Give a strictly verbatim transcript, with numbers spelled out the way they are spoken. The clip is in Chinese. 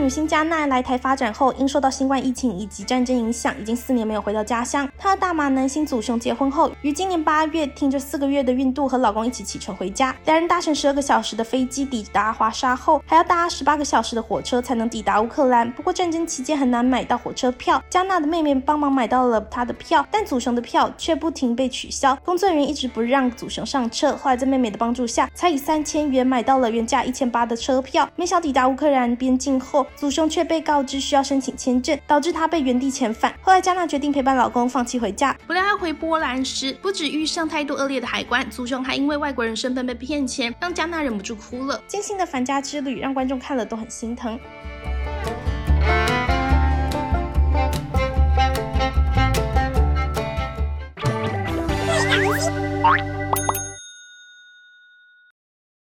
女星加奈来台发展后，因受到新冠疫情以及战争影响，已经四年没有回到家乡。她和大马男星祖雄结婚后，于今年八月挺着四个月的孕肚和老公一起启程回家。两人搭乘十二个小时的飞机抵达华沙后，还要搭十八个小时的火车才能抵达乌克兰。不过战争期间很难买到火车票，加纳的妹妹帮忙买到了她的票，但祖雄的票却不停被取消。工作人员一直不让祖雄上车，后来在妹妹的帮助下，才以三千元买到了原价一千八的车票。没想抵达乌克兰边境后，祖雄却被告知需要申请签证，导致他被原地遣返。后来加纳决定陪伴老公放弃回家。不料他回波兰时，不止遇上态度恶劣的海关，祖雄还因为外国人身份被骗钱，让加纳忍不住哭了。艰辛的返家之旅让观众看了都很心疼。 Bye.